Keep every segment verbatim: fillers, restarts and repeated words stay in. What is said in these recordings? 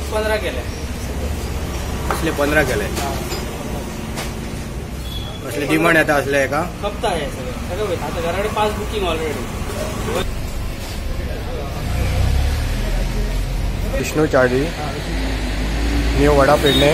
पंधरा केले. असले पंधरा केले. असले डिमांड येता असले का खपता आहे सगळं सगळं आता घराकडे पाच बुकिंग ऑलरेडी. विष्णू चाळी न्यू वडा पेडणे.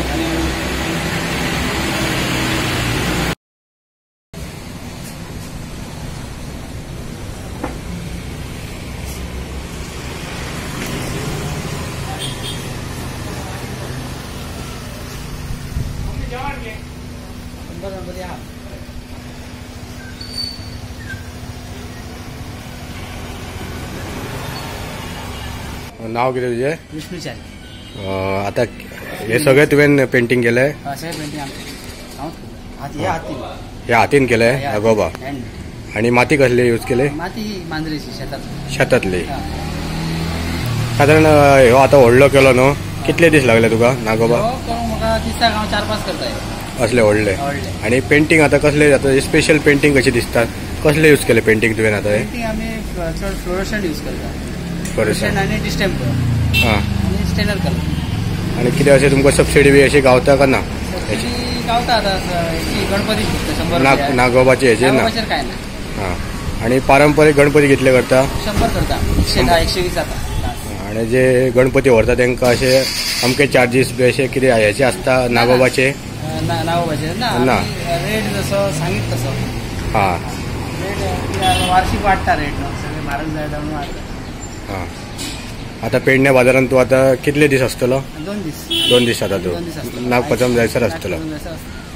नाव किती तुझे? विष्णू चाळी. आता हे सगळे तुवें पेंटिंग केलंय? सगळे पेंटिंग हे हातीन केलंय नागोबा. आणि माती कसली यूज केले? माती मांजरेची शेतात शेतातली. साधारण ह्यो आता व्हडलो केलो न्हू, कितले दीस लागले तुका नागोबा? म्हाका दिसता हांव चार पाच करताय असले व्हडले. आणि पेंटिंग आता कसले आता स्पेशल पेंटिंग कशी दिसतात? कसले यूज केले पेंटिंग तुवें आता? पेंटिंग आम्ही चड फ्लोरोसेंट यूज करता. फ्लोरोसेंट आणि डिस्टेम्पर. हां. आणि स्टेनर कलर. आणि कितें अशें तुमकां सबसिडी बी अशी गावता का ना? गावता आता गणपती शंबर नाग नागोबाचे हेचे ना काय ना. हां. आणि पारंपरीक गणपती कितले करता? शंभर करता. एकशे दहा एकशे वीस जाता. आणि जे गणपती व्हरता तांकां अशे अमके चार्जीस बी अशे कितें हेचे असता नागोबाचे? नागोबाचे ना. रेट जसो सांगीत तसो. हां. रेट वार्षिक वाडटा रेट सगळे म्हारग जायता म्हणून वाडटा. हां. आता पेडण्या बाजारात तू आता कितले दीस आसतलो? दोन दीस. दोन दीस आता तू दोन दीस नागपंचम जायसर आसतलो. आसतलो.